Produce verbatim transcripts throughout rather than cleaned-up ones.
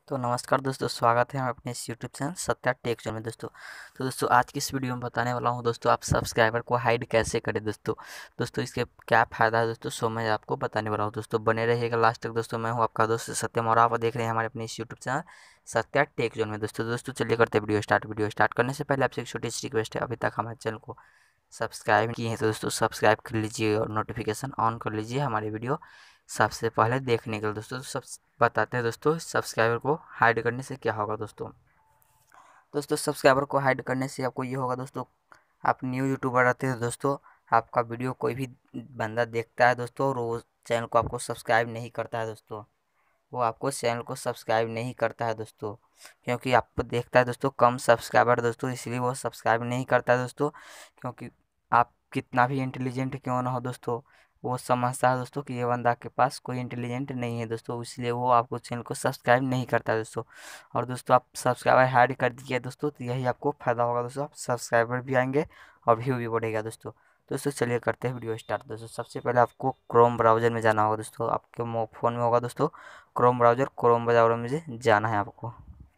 तो नमस्कार दोस्तों, स्वागत है हम अपने इस YouTube channel Satya tech channel में। दोस्तों तो दोस्तों आज की इस वीडियो में बताने वाला हूं दोस्तों, आप सब्सक्राइबर को हाइड कैसे करें। दोस्तों दोस्तों इसके क्या फ़ायदा है दोस्तों, सो मैं आपको बताने वाला हूं। दोस्तों बने रहिएगा लास्ट तक। दोस्तों मैं हूं आपका दोस्त सत्यम और आप देख रहे हैं हमारे अपने इस YouTube channel Satya tech zone में। दोस्तों दोस्तों चलिए करते हैं वीडियो स्टार्ट। वीडियो स्टार्ट करने से पहले आपसे एक छोटी सी रिक्वेस्ट है, अभी तक हमारे चैनल को सब्सक्राइब किए हैं तो दोस्तों सब्सक्राइब कर लीजिए और नोटिफिकेशन ऑन कर लीजिए हमारी वीडियो सबसे पहले देखने के लिए। दोस्तों तो सब बताते हैं दोस्तों सब्सक्राइबर को हाइड करने से क्या होगा। दोस्तों दोस्तों सब्सक्राइबर को हाइड करने से आपको ये होगा दोस्तों, आप न्यू यूट्यूबर रहते हैं दोस्तों, आपका वीडियो कोई भी बंदा देखता है दोस्तों और वो चैनल को आपको सब्सक्राइब नहीं करता है दोस्तों, वो आपको चैनल को सब्सक्राइब नहीं करता है दोस्तों, क्योंकि आपको देखता है दोस्तों कम सब्सक्राइबर दोस्तों, इसलिए वो सब्सक्राइब नहीं करता है दोस्तों। क्योंकि आप कितना भी इंटेलिजेंट क्यों ना हो दोस्तों, वो समझता है दोस्तों कि ये बंदा के पास कोई इंटेलिजेंट नहीं है दोस्तों, इसलिए वो आपको चैनल को सब्सक्राइब नहीं करता है दोस्तों। और दोस्तों आप सब्सक्राइबर हाइड कर दिए दोस्तों तो यही आपको फ़ायदा होगा दोस्तों, आप सब्सक्राइबर भी आएंगे और व्यू भी बढ़ेगा दोस्तों। दोस्तों चलिए करते हैं वीडियो स्टार्ट। दोस्तों सबसे पहले आपको क्रोम ब्राउज़र में जाना होगा दोस्तों, आपके फ़ोन में होगा दोस्तों क्रोम ब्राउज़र। क्रोम ब्राउज़र में जाना है आपको।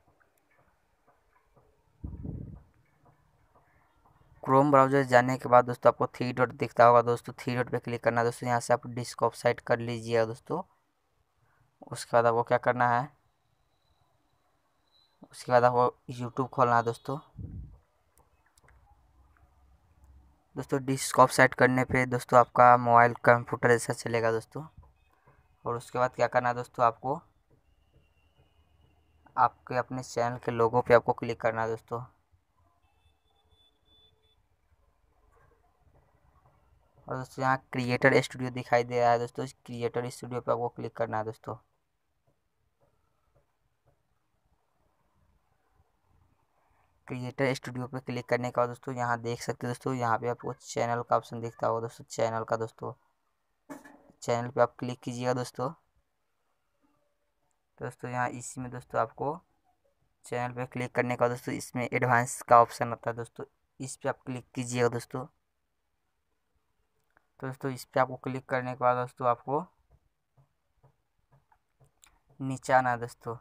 क्रोम ब्राउज़र जाने के बाद दोस्तों आपको थ्री डॉट दिखता होगा दोस्तों, थ्री डॉट पे क्लिक करना है दोस्तों। यहाँ से आप डिस्क ऑफ साइट कर लीजिएगा दोस्तों। उसके बाद आपको क्या करना है, उसके बाद आपको यूट्यूब खोलना है दोस्तों। दोस्तों डिस्क ऑफ साइट करने पे दोस्तों आपका मोबाइल कंप्यूटर जैसा चलेगा दोस्तों। और उसके बाद क्या करना है दोस्तों, आपको आपके अपने चैनल के लोगो पे आपको क्लिक करना है दोस्तों। और दोस्तों यहाँ क्रिएटर स्टूडियो दिखाई दे रहा है दोस्तों, इस क्रिएटर स्टूडियो पे आपको क्लिक करना है दोस्तों। क्रिएटर स्टूडियो पे क्लिक करने के बाद दोस्तों यहाँ देख सकते हैं दोस्तों, यहाँ पे आपको चैनल का ऑप्शन दिखता होगा दोस्तों, चैनल का दोस्तों, चैनल पे आप क्लिक कीजिएगा दोस्तों। दोस्तों यहाँ इसी में दोस्तों आपको चैनल पे क्लिक करने का दोस्तों इसमें एडवांस का ऑप्शन आता है दोस्तों, इस पे आप क्लिक कीजिएगा दोस्तों। तो दोस्तों इस पे आपको क्लिक करने के बाद दोस्तों आपको नीचे आना है दोस्तों,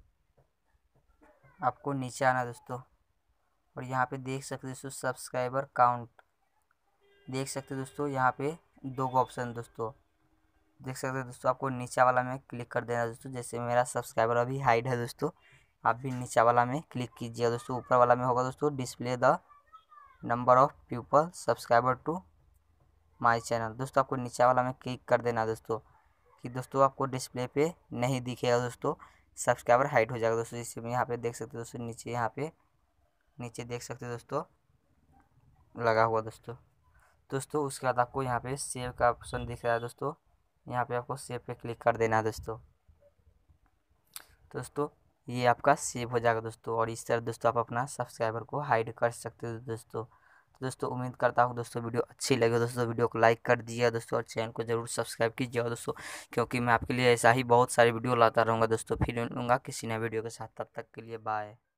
आपको नीचे आना है दोस्तों। और यहाँ पे देख सकते हैं दोस्तों सब्सक्राइबर काउंट, देख सकते हैं दोस्तों यहाँ पे दो ऑप्शन दोस्तों, देख सकते हैं दोस्तों। आपको नीचा वाला में क्लिक कर देना दोस्तों, जैसे मेरा सब्सक्राइबर अभी हाइड है दोस्तों, आप भी नीचा वाला में क्लिक कीजिएगा दोस्तों। ऊपर वाला में होगा दोस्तों display the number of people subscriber to my channel, दोस्तों आपको नीचा वाला में क्लिक कर देना दोस्तों, कि दोस्तों आपको डिस्प्ले पे नहीं दिखेगा दोस्तों, सब्सक्राइबर हाइड हो जाएगा दोस्तों। इसी में यहाँ पे देख सकते हो दोस्तों, नीचे यहाँ पे नीचे देख सकते हो दोस्तों लगा हुआ दोस्तों। दोस्तों उसके बाद आपको यहाँ पे सेव का ऑप्शन दिख रहा है दोस्तों, यहाँ पे आपको सेव पे क्लिक कर देना है दोस्तों। दोस्तों ये आपका सेव हो जाएगा दोस्तों, और इस तरह दोस्तों आप अपना सब्सक्राइबर को हाइड कर सकते हो दोस्तों। तो दोस्तों उम्मीद करता हूँ दोस्तों वीडियो अच्छी लगे दोस्तों, वीडियो को लाइक कर दीजिएगा दोस्तों और चैनल को जरूर सब्सक्राइब कीजिएगा दोस्तों, क्योंकि मैं आपके लिए ऐसा ही बहुत सारी वीडियो लाता रहूँगा दोस्तों। फिर मिलूँगा किसी नए वीडियो के साथ, तब तक के लिए बाय।